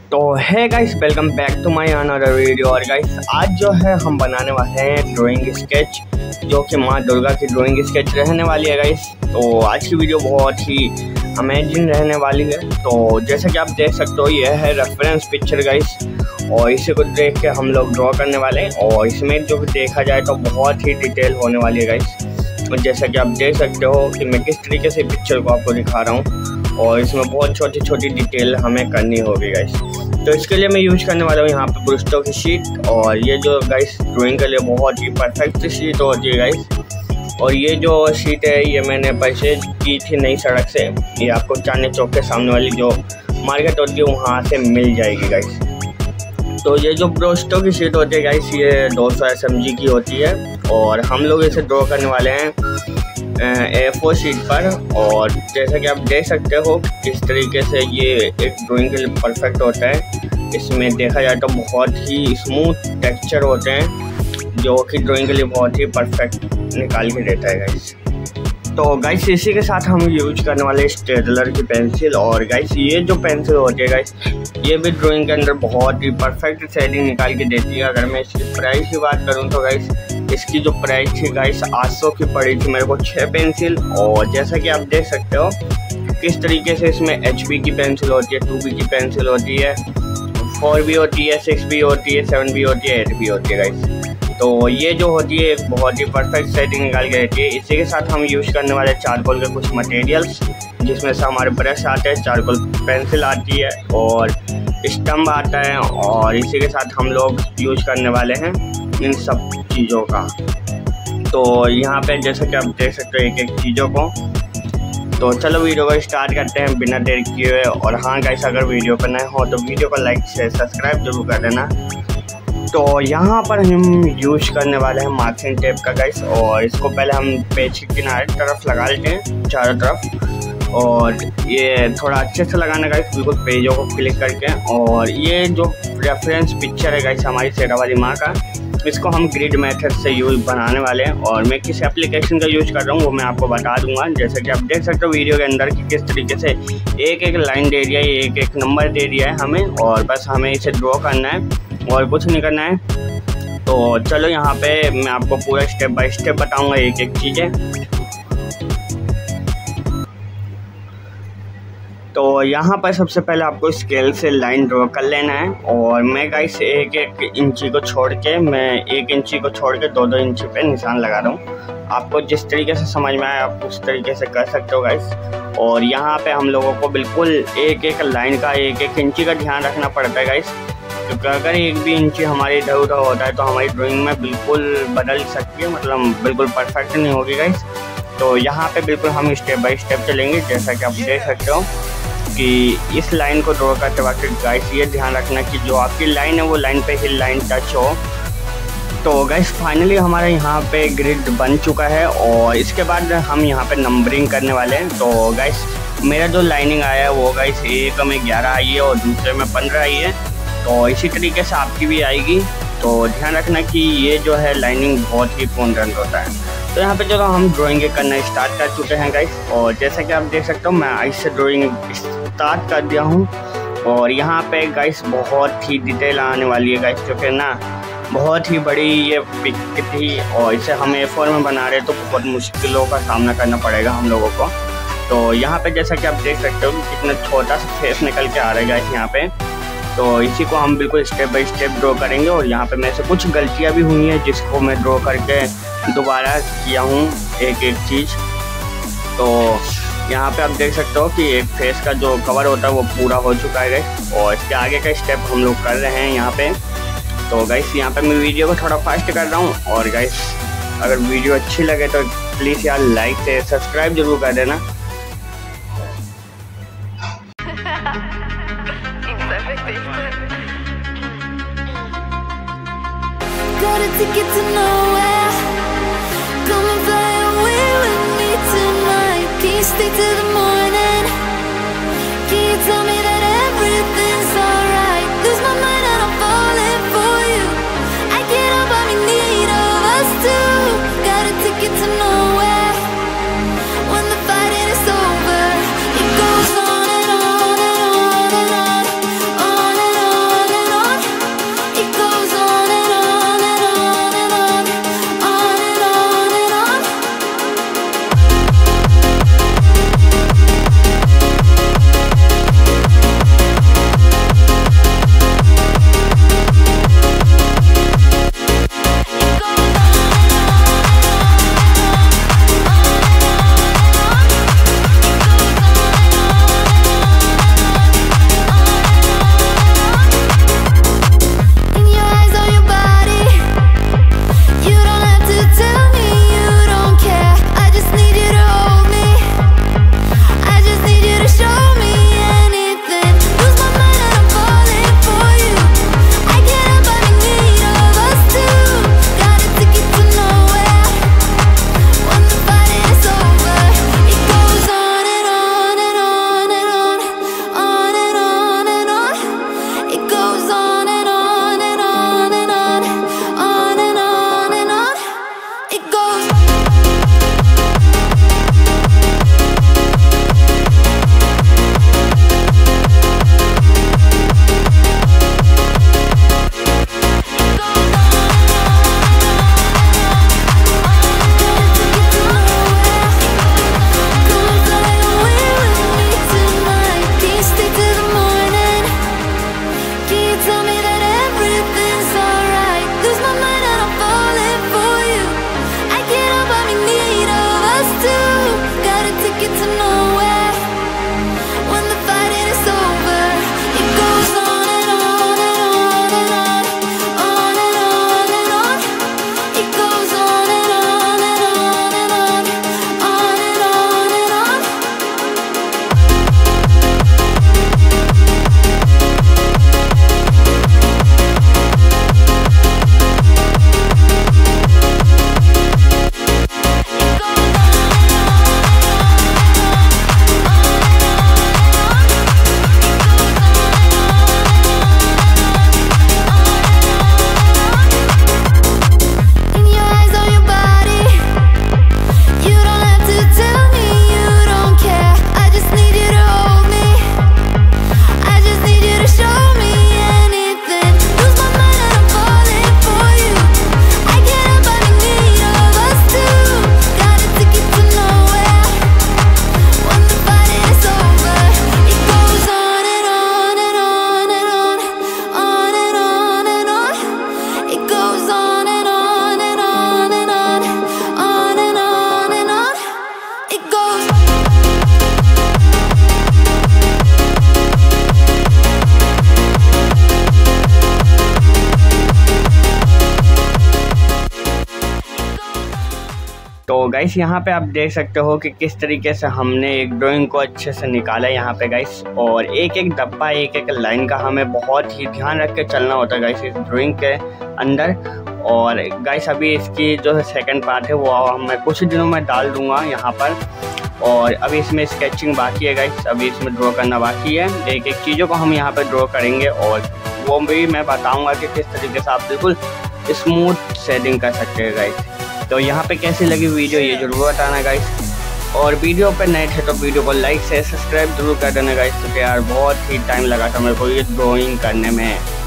तो है guys, welcome back to my another video. और गाइस आज जो है हम बनाने वाले हैं ड्राइंग स्केच, जो कि माँ दुर्गा की ड्राइंग स्केच रहने वाली है गाइस। तो आज की वीडियो बहुत ही अमेजिंग रहने वाली है। तो जैसा कि आप देख सकते हो, यह है रेफरेंस पिक्चर गाइस, और इसी को देख के हम लोग ड्रॉ करने वाले हैं। और इसमें जो देखा जाए तो बहुत ही डिटेल होने वाली है गाइस। और जैसा कि आप देख सकते हो कि मैं किस तरीके से पिक्चर को आपको दिखा रहा हूँ, और इसमें बहुत छोटी छोटी डिटेल हमें करनी होगी गाइस। तो इसके लिए मैं यूज़ करने वाला हूँ यहाँ पे ब्रशों की शीट। और ये जो गाइस ड्राइंग के लिए बहुत ही परफेक्ट शीट होती है गाइस। और ये जो शीट है ये मैंने परचेज की थी नई सड़क से। ये आपको चांदनी चौक के सामने वाली जो मार्केट होती है वहाँ से मिल जाएगी गाइस। तो ये जो ब्रशों की शीट होती है गाइस, ये 200 SMG की होती है। और हम लोग इसे ड्रॉ करने वाले हैं A4 शीट पर। और जैसा कि आप देख सकते हो किस तरीके से ये एक ड्राइंग के लिए परफेक्ट होता है। इसमें देखा जाए तो बहुत ही स्मूथ टेक्सचर होते हैं, जो कि ड्राइंग के लिए बहुत ही परफेक्ट निकाल के देता है गाइस। तो गाइस इसी के साथ हम यूज करने वाले स्टेडलर की पेंसिल। और गाइस ये जो पेंसिल होती है गाइस, ये भी ड्राइंग के अंदर बहुत ही परफेक्ट शेडिंग निकाल के देती है। अगर मैं इसकी प्राइस की बात करूँ तो गाइस इसकी जो प्राइस थी गाइस 800 की पड़ी थी मेरे को 6 पेंसिल। और जैसा कि आप देख सकते हो किस तरीके से इसमें HB की पेंसिल होती है, 2B की पेंसिल होती है, 4B होती है, 6B होती है, 7B होती है, 8B होती है गाइस। तो ये जो होती है एक बहुत ही परफेक्ट सेटिंग निकाल के देती है। इसी के साथ हम यूज़ करने वाले चारकोल के कुछ मटेरियल्स, जिसमें से हमारे ब्रश आते हैं, चारकोल पेंसिल आती है और स्टम्प आता है। और इसी के साथ हम लोग यूज़ करने वाले हैं इन सब चीज़ों का। तो यहाँ पे जैसे कि आप देख सकते हो एक एक चीज़ों को। तो चलो वीडियो को स्टार्ट करते हैं बिना देर किए हुए। और हाँ गाइस, अगर वीडियो पर नए हो तो वीडियो को लाइक शेयर सब्सक्राइब जरूर कर देना। तो यहाँ पर हम यूज करने वाले हैं मार्किंग टेप का गाइस। और इसको पहले हम पेज के किनारे तरफ लगा लेते हैं, चारों तरफ। और ये थोड़ा अच्छे से लगाना गाइस, बिल्कुल पेजों को क्लिक करके। और ये जो रेफरेंस पिक्चर है गाइस हमारी शेरावाली माँ का, इसको हम ग्रिड मेथड से यूज बनाने वाले हैं। और मैं किस एप्लीकेशन का यूज कर रहा हूँ वो मैं आपको बता दूंगा। जैसे कि आप देख सकते हो वीडियो के अंदर कि किस तरीके से एक एक लाइन दे दिया है, एक एक नंबर दे दिया है हमें, और बस हमें इसे ड्रॉ करना है और कुछ नहीं करना है। तो चलो यहाँ पे मैं आपको पूरा स्टेप बाय स्टेप बताऊंगा एक एक चीज़ें। तो यहाँ पर सबसे पहले आपको स्केल से लाइन ड्रॉ कर लेना है। और मैं गाइस एक एक इंची को छोड़ के, मैं 1 इंची को छोड़ के 2-2 इंची पे निशान लगा रहा हूँ। आपको जिस तरीके से समझ में आए आप उस तरीके से कर सकते हो गाइस। और यहाँ पे हम लोगों को बिल्कुल एक एक लाइन का 1-1 इंची का ध्यान रखना पड़ता है गाइस, क्योंकि अगर 1 भी इंची हमारी इधर उधर होता है तो हमारी ड्राइंग में बिल्कुल बदल सकती है, मतलब बिल्कुल परफेक्ट नहीं होगी गाइस। तो यहाँ पे बिल्कुल हम स्टेप बाय स्टेप चलेंगे। जैसा कि आप देख सकते हो कि इस लाइन को ड्रॉ करते वक्त गाइस ये ध्यान रखना कि जो आपकी लाइन है वो लाइन पे ही लाइन टच हो। तो गाइस फाइनली हमारा यहाँ पे ग्रिड बन चुका है। और इसके बाद हम यहाँ पे नंबरिंग करने वाले हैं। तो गाइस मेरा जो लाइनिंग आया है वो गाइस एक में 11 आई है और दूसरे में 15 आई है। तो इसी तरीके से आपकी भी आएगी। तो ध्यान रखना कि ये जो है लाइनिंग बहुत ही इम्पोर्टेंट होता है। तो यहाँ पे चलो हम ड्राइंग करना स्टार्ट कर चुके हैं गाइस। और जैसा कि आप देख सकते हो मैं आज से ड्राइंग स्टार्ट कर दिया हूँ। और यहाँ पे गाइस बहुत ही डिटेल आने वाली है गाइस, क्योंकि ना बहुत ही बड़ी ये पिक थी और इसे हम A4 में बना रहे तो बहुत मुश्किलों का सामना करना पड़ेगा हम लोगों को। तो यहाँ पे जैसा कि आप देख सकते हो कितना छोटा सा फेस निकल के आ रहा है गाइस यहाँ पे। तो इसी को हम बिल्कुल स्टेप बाय स्टेप ड्रॉ करेंगे। और यहाँ पे मेरे से कुछ गलतियाँ भी हुई हैं जिसको मैं ड्रॉ करके दोबारा किया हूँ एक एक चीज़। तो यहाँ पे आप देख सकते हो कि एक फेस का जो कवर होता है वो पूरा हो चुका है गाइस। और इसके आगे का स्टेप हम लोग कर रहे हैं यहाँ पे। तो गाइस यहाँ पे मैं वीडियो को थोड़ा फास्ट कर रहा हूँ। और गाइस अगर वीडियो अच्छी लगे तो प्लीज़ यार लाइक से सब्सक्राइब जरूर कर देना। Got a ticket to nowhere. Come and fly away with me tonight. Can you stay till the morning? Can you tell me that everything's alright? Lose my mind and I'm falling for you. I get up, I'm in need of us too. Got a ticket to nowhere. When the fighting is over, it goes on and on and on and on, on and on. तो guys यहाँ पे आप देख सकते हो कि किस तरीके से हमने एक ड्राइंग को अच्छे से निकाला है यहाँ पे गाइस। और एक एक डब्बा एक एक लाइन का हमें बहुत ही ध्यान रख के चलना होता है गाइस इस ड्राइंग के अंदर। और गाइस अभी इसकी जो है सेकंड पार्ट है वो मैं कुछ दिनों में डाल दूंगा यहाँ पर। और अभी इसमें स्केचिंग बाकी है गाइस, अभी इसमें ड्रॉ करना बाकी है। एक एक चीज़ों को हम यहाँ पर ड्रॉ करेंगे और वो भी मैं बताऊँगा कि किस तरीके से आप बिल्कुल स्मूथ शेडिंग कर सकते हैं गाइस। तो यहाँ पे कैसी लगी वीडियो ये जरूर बताना गाइस। और वीडियो पे नए थे तो वीडियो को लाइक से सब्सक्राइब जरूर कर देना गाइस, क्योंकि यार बहुत ही टाइम लगा था मेरे को ये ड्राइंग करने में।